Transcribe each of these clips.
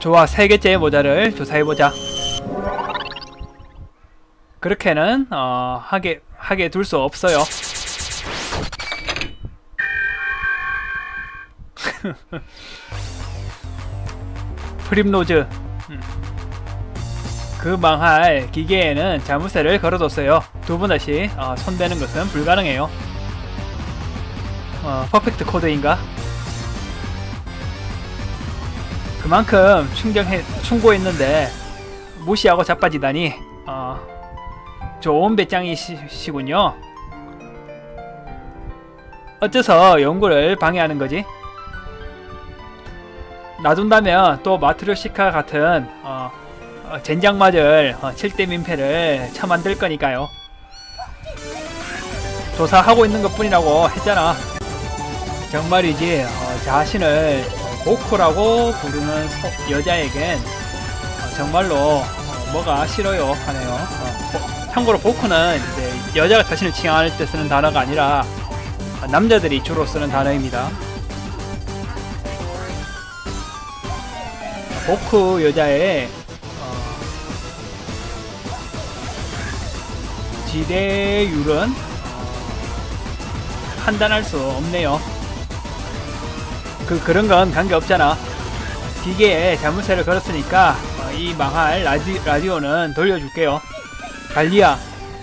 좋아, 세 개째 모자를 조사해보자. 그렇게는 하게 둘 수 없어요. 프림로즈. 그 망할 기계에는 자물쇠를 걸어뒀어요. 두 번 다시 손대는 것은 불가능해요. 퍼펙트 코드인가? 그만큼 충고했는데 무시하고 자빠지다니 좋은 배짱이시군요. 어째서 연구를 방해하는 거지? 놔둔다면 또 마트로시카 같은 젠장 맞을 7대 민폐를 처만들 거니까요. 조사하고 있는 것 뿐이라고 했잖아. 정말이지 자신을 보쿠라고 부르는 여자에겐 정말로 뭐가 싫어요 하네요. 참고로 보쿠는 이제 여자가 자신을 칭할 때 쓰는 단어가 아니라 남자들이 주로 쓰는 단어입니다. 보쿠 여자의 지대율은 판단할 수 없네요. 그런 건 관계없잖아. 기계에 자물쇠를 걸었으니까 이 망할 라디오는 돌려줄게요. 갈리야.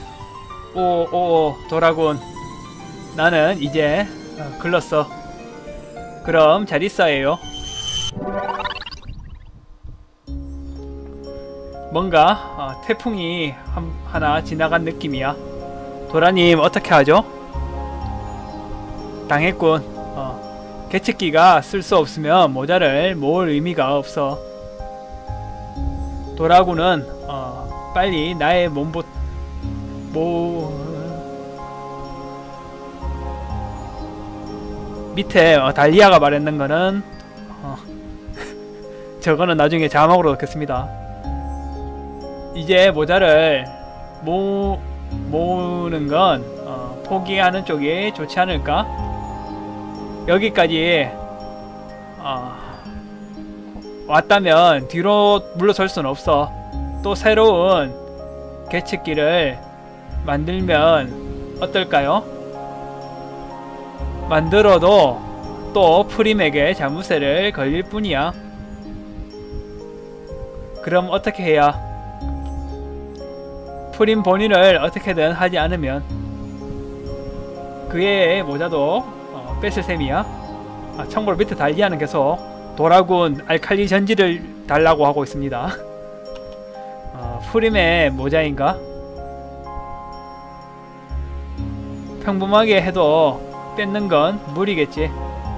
오 도라군. 나는 이제 글렀어. 그럼 잘 있어요. 뭔가 태풍이 하나 지나간 느낌이야. 도라님 어떻게 하죠? 당했군. 계측기가 쓸 수 없으면 모자를 모을 의미가 없어. 도라군은 빨리 나의 밑에 달리아가 말했는 거는 저거는 나중에 자막으로 넣겠습니다. 이제 모자를 모으는 건 포기하는 쪽이 좋지 않을까? 여기까지 왔다면 뒤로 물러설 수는 없어. 또 새로운 계측기를 만들면 어떨까요? 만들어도 또 프림에게 자물쇠를 걸릴 뿐이야. 그럼 어떻게 해야? 프림 본인을 어떻게든 하지 않으면 그의 모자도 뺏을 셈이야. 참고로 밑에 달리아는 계속 도라군 알칼리 전지를 달라고 하고 있습니다. 프림의 모자인가? 평범하게 해도 뺏는 건 무리겠지.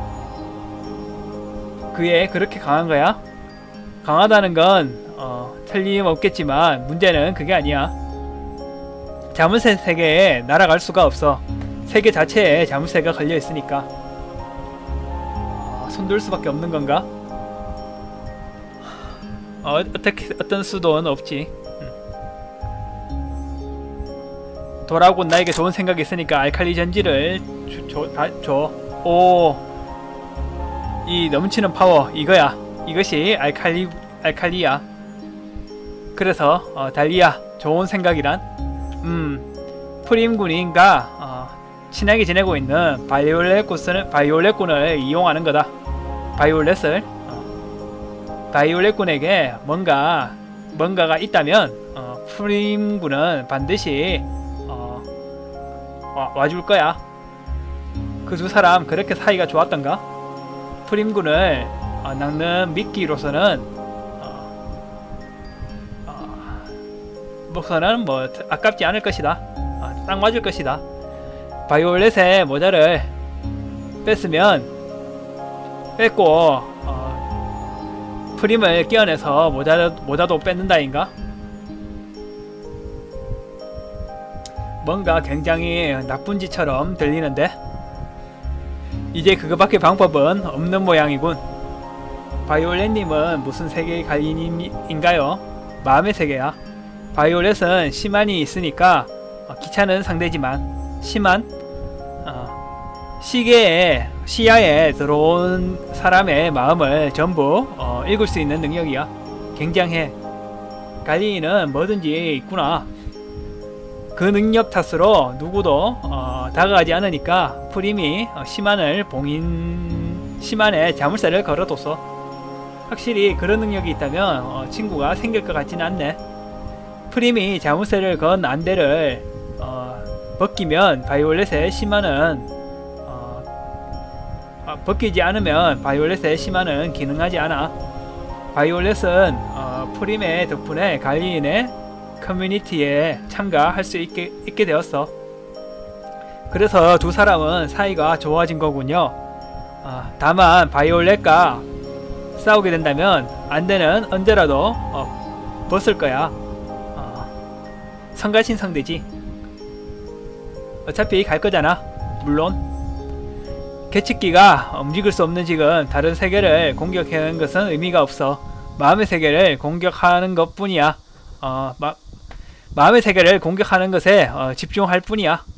그게 그렇게 강한 거야? 강하다는 건 틀림없겠지만 문제는 그게 아니야. 자물쇠 세계에 날아갈 수가 없어. 세계 자체에 자물쇠가 걸려 있으니까. 손들 수밖에 없는 건가? 어떤 수도는 없지. 도라곤 나에게 좋은 생각이 있으니까 알칼리 전지를 줘. 오, 이 넘치는 파워 이거야. 이것이 알칼리야. 그래서 달리야, 좋은 생각이란? 프림군인가 친하게 지내고 있는 바이올렛군을 이용하는 거다. 바이올렛군에게 뭔가가 있다면 프림군은 반드시 와줄 거야. 그 두 사람 그렇게 사이가 좋았던가? 프림군을 낚는 미끼로서는 뭐 아깝지 않을 것이다. 딱 맞을 것이다. 바이올렛의 모자를 뺏고 프림을 끼워내서 모자도 뺏는다인가? 뭔가 굉장히 나쁜 짓처럼 들리는데 이제 그거밖에 방법은 없는 모양이군. 바이올렛님은 무슨 세계의 관리인가요? 마음의 세계야. 바이올렛은 시만이 있으니까 귀찮은 상대지만 시계에 시야에 들어온 사람의 마음을 전부 읽을 수 있는 능력이야. 굉장해. 갈리는 뭐든지 있구나. 그 능력 탓으로 누구도 다가가지 않으니까 프림이 시만에 자물쇠를 걸어뒀어. 확실히 그런 능력이 있다면 친구가 생길 것 같지는 않네. 프림이 자물쇠를 건 안대를 벗기면 바이올렛의 시만은 벗기지 않으면 바이올렛의 시만은 기능하지 않아. 바이올렛은 프림의 덕분에 갈리인의 커뮤니티에 참가할 수 있게 되었어. 그래서 두 사람은 사이가 좋아진 거군요. 다만 바이올렛과 싸우게 된다면 안대는 언제라도 벗을 거야. 성가신성되지. 어차피 갈 거잖아. 물론 계측기가 움직일 수 없는 지금 다른 세계를 공격하는 것은 의미가 없어. 마음의 세계를 공격하는 것 뿐이야. 마음의 세계를 공격하는 것에 집중할 뿐이야.